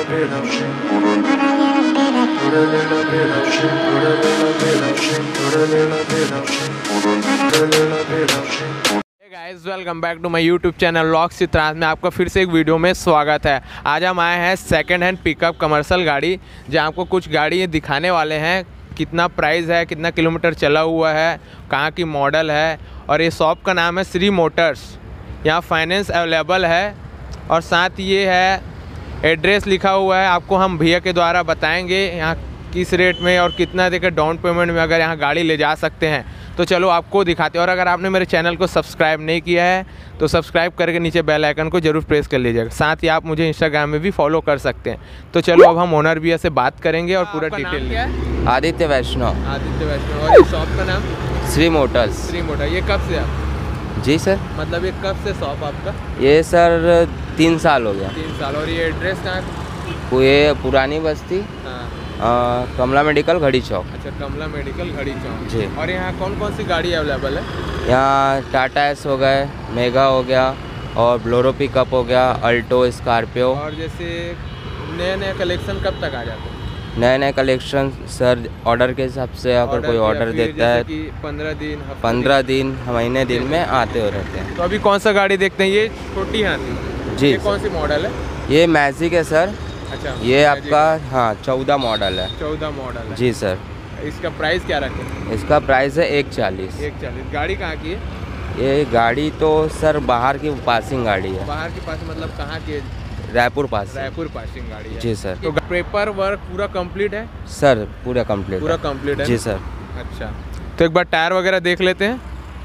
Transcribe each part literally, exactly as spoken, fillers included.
Guys, welcome back to my YouTube channel vlogs Chitransh में आपका फिर से एक वीडियो में स्वागत है। आज हम आए हैं सेकंड हैंड पिकअप कमर्शियल गाड़ी, जहां आपको कुछ गाड़ी दिखाने वाले हैं। कितना प्राइस है, कितना किलोमीटर चला हुआ है, कहां की मॉडल है, और ये शॉप का नाम है श्री मोटर्स। यहां फाइनेंस अवेलेबल है और साथ ये है एड्रेस लिखा हुआ है। आपको हम भैया के द्वारा बताएंगे यहाँ किस रेट में और कितना देकर डाउन पेमेंट में अगर यहाँ गाड़ी ले जा सकते हैं। तो चलो आपको दिखाते हैं। और अगर आपने मेरे चैनल को सब्सक्राइब नहीं किया है तो सब्सक्राइब करके नीचे बेल आइकन को जरूर प्रेस कर लीजिएगा। साथ ही आप मुझे इंस्टाग्राम में भी फॉलो कर सकते हैं। तो चलो अब हम ओनर भैया से बात करेंगे और पूरा डिटेल लेंगे। आदित्य वैष्णव। आदित्य वैष्णव। और ये शॉप का नाम श्री मोटर्स। श्री मोटर। ये कब से आप? जी सर, मतलब ये कब से शॉप आपका? ये सर तीन साल हो गया। तीन साल। और ये एड्रेस कहाँ? ये पुरानी बस्ती, हाँ। आ, कमला मेडिकल घड़ी चौक। अच्छा, कमला मेडिकल घड़ी चौक जी। और यहाँ कौन कौन सी गाड़ी अवेलेबल है? यहाँ टाटा एस हो गए, मेगा हो गया, और ब्लोरो पिकअप हो गया, अल्टो, स्कॉर्पियो। और जैसे नए नए कलेक्शन कब तक आ जाते हैं? नए नए कलेक्शन सर ऑर्डर के हिसाब से, अगर कोई ऑर्डर देता है पंद्रह दिन पंद्रह दिन महीने दिन में आते हो रहते हैं। तो अभी कौन सा गाड़ी देखते हैं? ये छोटी हाथी जी। ये कौन सी मॉडल है? ये मैजिक है सर। अच्छा, ये आपका हाँ चौदह मॉडल है। चौदह मॉडल है जी सर। इसका प्राइस क्या रखें? इसका प्राइस है एक चालीस। एक चालीस। गाड़ी कहाँ की है? ये गाड़ी तो सर बाहर की पासिंग गाड़ी है। बाहर की पास मतलब कहाँ की है? रायपुर पास। रायपुर पासिंग गाड़ी है। जी सर। तो पेपर वर्क पूरा कंप्लीट है? सर पूरा कंप्लीट पूरा कंप्लीट है जी सर। अच्छा, तो एक बार टायर वगैरह देख लेते हैं।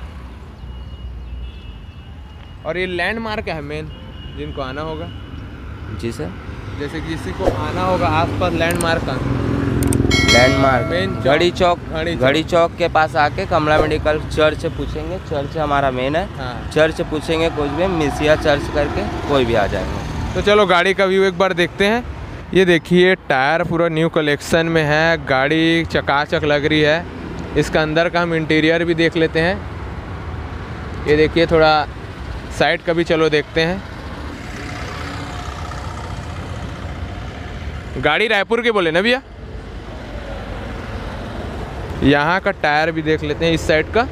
और ये लैंडमार्क है मेन, जिनको आना होगा। जी सर। जैसे किसी को आना होगा आसपास, लैंडमार्क का लैंडमार्क घड़ी चौक। घड़ी चौक के पास आके कमला मेडिकल चर्च पूछेंगे, चर्च हमारा मेन है। हाँ। चर्च पूछेंगे कुछ भी, मिसिया चर्च करके कोई भी आ जाएंगे। तो चलो गाड़ी का व्यू एक बार देखते हैं। ये देखिए, टायर पूरा न्यू कलेक्शन में है, गाड़ी चकाचक लग रही है। इसका अंदर का हम इंटीरियर भी देख लेते हैं। ये देखिए, थोड़ा साइड का भी चलो देखते हैं। गाड़ी रायपुर के बोले ना भैया? यहाँ का टायर भी देख लेते हैं, इस साइड का।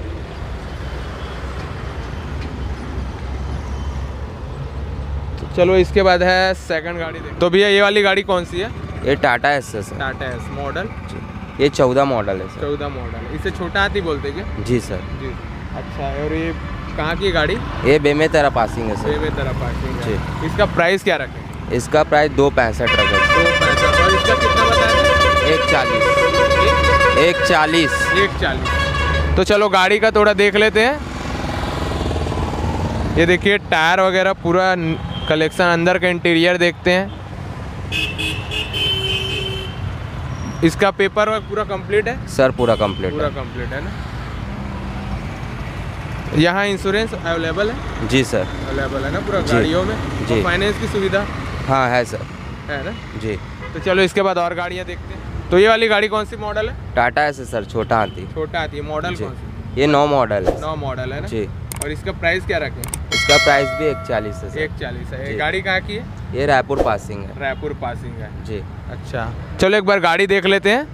तो चलो इसके बाद है सेकंड गाड़ी देखते। तो भैया ये वाली गाड़ी कौन सी है? ये टाटा एस है सर। Tata Ace model. ये चौदह मॉडल है सर। चौदह मॉडल। इसे छोटा हाथी बोलते क्या? जी सर। जी। अच्छा, और ये कहाँ की गाड़ी? ये बेमे तरह पासिंग है सर। बेमे तरह पासिंग है जी। इसका प्राइस क्या रखें? इसका प्राइस दो पैंसठ रखे। दो पैंसठ। और इसका कितना बताया? एक चालीस। एक चालीस। एक चालीस। तो चलो गाड़ी का थोड़ा देख लेते हैं। ये देखिए, टायर वगैरह पूरा कलेक्शन, अंदर का इंटीरियर देखते हैं। इसका पेपर वर्क पूरा कंप्लीट है सर? पूरा कंप्लीट पूरा कंप्लीट है ना। यहाँ इंश्योरेंस अवेलेबल है? जी सर। अवेलेबल है ना पूरा गाड़ियों में? जी। फाइनेंस की सुविधा? हाँ है सर। है ना जी। तो चलो इसके बाद और गाड़ियाँ देखते हैं। तो ये वाली गाड़ी कौन सी मॉडल है? टाटा है सर, छोटा हाथी। छोटा हाथी। मॉडल कौन सी? ये नौ मॉडल है। नौ मॉडल है ना जी। और इसका प्राइस क्या रखें? इसका प्राइस भी एक चालीस है सर। एक चालीस है। ये गाड़ी कहाँ की है? ये रायपुर पासिंग है। रायपुर पासिंग है जी। अच्छा, चलो एक बार गाड़ी देख लेते हैं।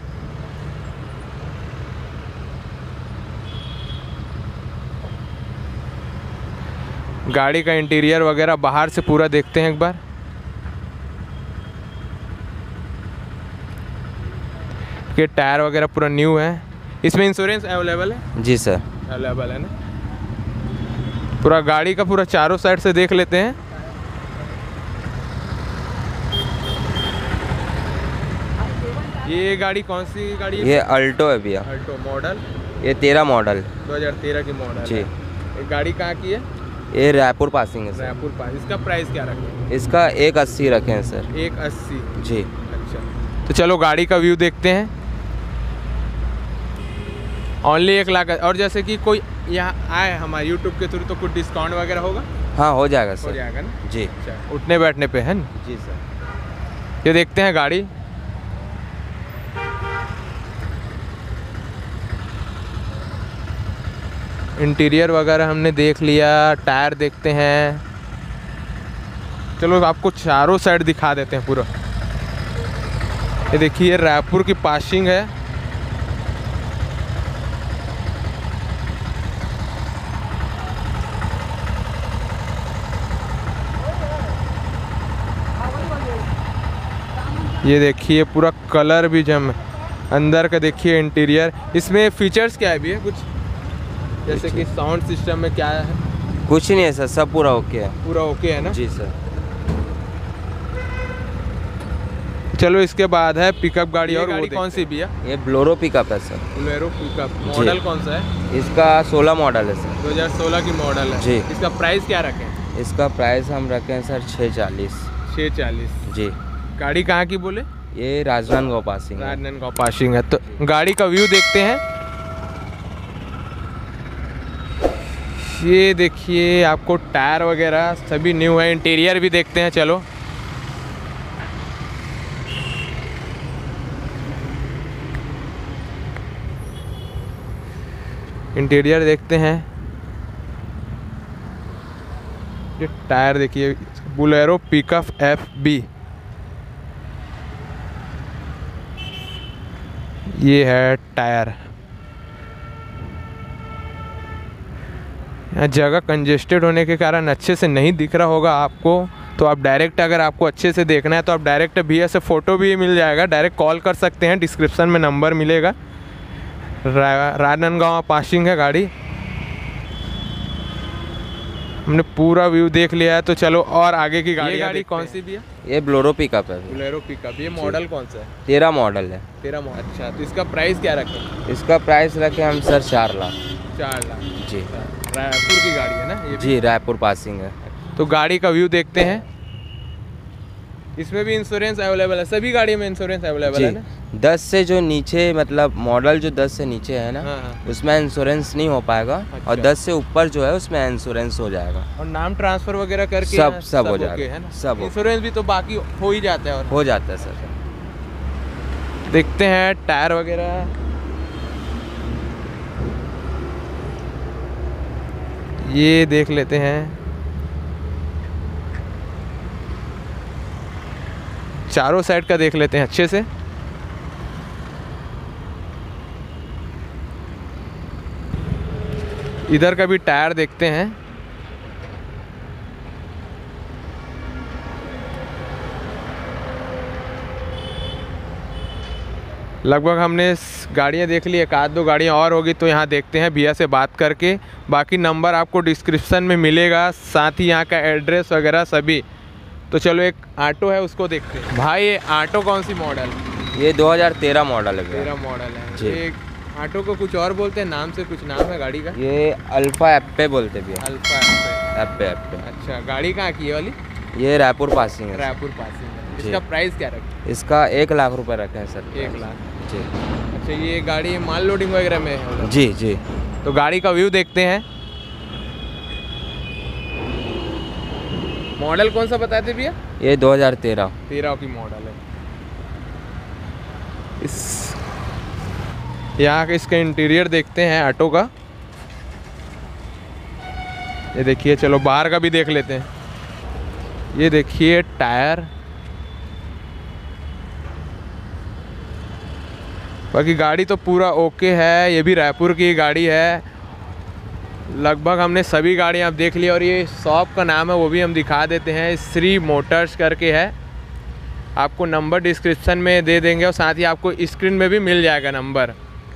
गाड़ी का इंटीरियर वगैरह बाहर से पूरा देखते हैं एक बार। ये टायर वगैरह पूरा न्यू है। इसमें इंश्योरेंस अवेलेबल है? जी सर। अवेलेबल है ना। पूरा गाड़ी का पूरा चारों साइड से देख लेते हैं। ये गाड़ी कौन सी गाड़ी है? ये अल्टो है भैया। Alto model. ये तेरह मॉडल। दो हज़ार तेरह की मॉडल जी। है। ये गाड़ी कहाँ की है? ये रायपुर पासिंग है सर। रायपुर पास। इसका प्राइस क्या रखें? इसका एक अस्सी रखे हैं सर। एक अस्सी। जी। अच्छा, तो चलो गाड़ी का व्यू देखते हैं। ओनली एक लाख। और जैसे कि कोई यहाँ आए हमारे यूट्यूब के थ्रू तो कुछ डिस्काउंट वगैरह होगा? हाँ हो जाएगा सर। हो जाएगा ना जी। अच्छा, उठने बैठने पे है ना? जी सर। ये देखते हैं गाड़ी। इंटीरियर वगैरह हमने देख लिया, टायर देखते हैं। चलो आपको चारों साइड दिखा देते हैं पूरा। ये देखिए ये रायपुर की पासिंग है। ये देखिए पूरा कलर भी जम, अंदर का देखिए इंटीरियर। इसमें फीचर्स क्या है भी है कुछ, जैसे कि साउंड सिस्टम में क्या है? कुछ नहीं है सर, सब पूरा ओके है। पूरा ओके है ना? जी सर। चलो इसके बाद है पिकअप गाड़ी। और गाड़ी कौन सी भी है? ये बोलेरो पिकअप है सर। Bolero pickup. मॉडल कौन सा है? इसका सोलह मॉडल है सर। दो हज़ार सोलह की मॉडल है जी। इसका प्राइस क्या रखें? इसका प्राइस हम रखे हैं सर छः चालीस। छः चालीस जी। गाड़ी कहाँ की बोले? ये राजनांदगांव पासिंग है। राजनांदगांव पासिंग है। तो गाड़ी का व्यू देखते हैं। ये देखिए आपको टायर वगैरह सभी न्यू है। इंटीरियर भी देखते हैं चलो। इंटीरियर देखते हैं। ये टायर देखिए, बोलेरो पिकअप एफ बी। ये है टायर। यहाँ जगह कंजेस्टेड होने के कारण अच्छे से नहीं दिख रहा होगा आपको, तो आप डायरेक्ट, अगर आपको अच्छे से देखना है तो आप डायरेक्ट भैया से फ़ोटो भी मिल जाएगा, डायरेक्ट कॉल कर सकते हैं। डिस्क्रिप्शन में नंबर मिलेगा। रा, राजनांदगांव पासिंग है गाड़ी। हमने पूरा व्यू देख लिया है, तो चलो और आगे की गाड़ी। गाड़ी कौन सी भी है? ये बोलेरो पिकअप है। Bolero pickup. ये मॉडल कौन सा है? तेरह मॉडल है। तेरह मॉडल। अच्छा, तो इसका प्राइस क्या रखें? इसका प्राइस रखे हम सर चार लाख। चार लाख जी। रायपुर की गाड़ी है ना ये? जी, रायपुर पासिंग है। तो गाड़ी का व्यू देखते हैं। इसमें भी इंश्योरेंस अवेलेबल है? सभी गाड़ी में इंश्योरेंस अवेलेबल है ना? दस से जो नीचे, मतलब मॉडल जो दस से नीचे है ना, हाँ हाँ। उसमें इंश्योरेंस नहीं हो पाएगा। अच्छा। और दस से ऊपर जो है उसमें इंश्योरेंस हो जाएगा। और नाम ट्रांसफर वगैरह करके सब सब, सब हो okay जाएगा है ना? सब। इंश्योरेंस भी तो बाकी हो ही जाता है। और हो जाता है सर। देखते हैं टायर वगैरह। ये देख लेते हैं। चारों साइड का देख लेते हैं अच्छे से। इधर का भी टायर देखते हैं। लगभग हमने गाड़ियाँ देख ली, एक आध दो गाड़ियाँ और होगी तो यहाँ देखते हैं भैया से बात करके। बाकी नंबर आपको डिस्क्रिप्शन में मिलेगा, साथ ही यहाँ का एड्रेस वगैरह सभी। तो चलो एक ऑटो है उसको देखते हैं। भाई ये ऑटो कौन सी मॉडल? ये दो हज़ार तेरह मॉडल है। तेरह मॉडल है जी। ये ऑटो को कुछ और बोलते हैं, नाम से कुछ नाम है गाड़ी का? ये अल्फा एप्पे बोलते भी। Alfa Ape Ape. अच्छा, गाड़ी कहाँ की है वाली? ये रायपुर पासिंग है। रायपुर पासिंग है। इसका प्राइस क्या रखें? इसका एक लाख रुपए रखे हैं सर। एक लाख। जी। अच्छा, ये गाड़ी माल लोडिंग वगैरह में है? जी जी। तो गाड़ी का व्यू देखते हैं। मॉडल कौन सा बताते भैया? ये दो हज़ार तेरह। तेरह की मॉडल है। इस यहाँ का इसका इंटीरियर देखते हैं ऑटो का। ये देखिए, चलो बाहर का भी देख लेते हैं। ये देखिए टायर। बाकी गाड़ी तो पूरा ओके है। ये भी रायपुर की गाड़ी है। लगभग हमने सभी गाड़ियाँ आप देख ली। और ये शॉप का नाम है वो भी हम दिखा देते हैं, श्री मोटर्स करके है। आपको नंबर डिस्क्रिप्शन में दे देंगे और साथ ही आपको स्क्रीन में भी मिल जाएगा नंबर।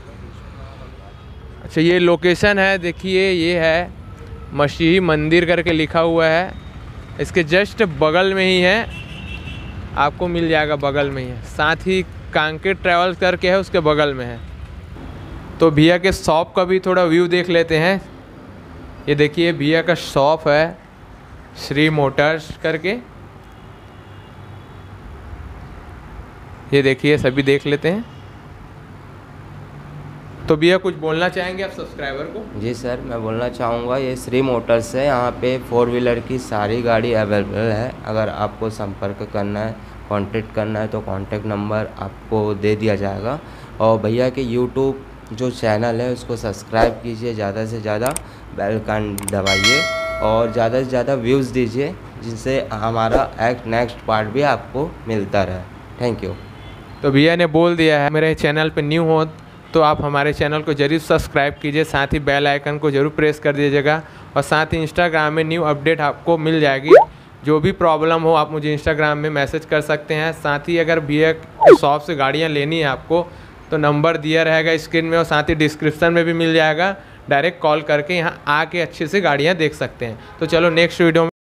अच्छा, ये लोकेशन है देखिए, ये है मसीही मंदिर करके लिखा हुआ है। इसके जस्ट बगल में ही है, आपको मिल जाएगा, बगल में ही है। साथ ही कांके ट्रैवल्स करके है, उसके बगल में है। तो भैया के शॉप का भी थोड़ा व्यू देख लेते हैं। ये देखिए भैया का शॉप है श्री मोटर्स करके। ये देखिए, सभी देख लेते हैं। तो भैया कुछ बोलना चाहेंगे आप सब्सक्राइबर को? जी सर, मैं बोलना चाहूँगा, ये श्री मोटर्स है। यहाँ पे फोर व्हीलर की सारी गाड़ी अवेलेबल है। अगर आपको संपर्क करना है, कांटेक्ट करना है, तो कांटेक्ट नंबर आपको दे दिया जाएगा। और भैया के यूट्यूब जो चैनल है उसको सब्सक्राइब कीजिए, ज़्यादा से ज़्यादा बेल आइकन दबाइए और ज़्यादा से ज़्यादा व्यूज़ दीजिए, जिससे हमारा एक नेक्स्ट पार्ट भी आपको मिलता रहे। Thank you. तो भैया ने बोल दिया है, मेरे चैनल पे न्यू हो तो आप हमारे चैनल को जरूर सब्सक्राइब कीजिए, साथ ही बेल आइकन को जरूर प्रेस कर दीजिएगा और साथ ही इंस्टाग्राम में न्यू अपडेट आपको मिल जाएगी। जो भी प्रॉब्लम हो आप मुझे इंस्टाग्राम में मैसेज कर सकते हैं। साथ ही अगर भैया शॉप से गाड़ियाँ लेनी है आपको तो नंबर दिया रहेगा स्क्रीन में और साथ ही डिस्क्रिप्शन में भी मिल जाएगा। डायरेक्ट कॉल करके यहाँ आके अच्छे से गाड़ियाँ देख सकते हैं। तो चलो नेक्स्ट वीडियो में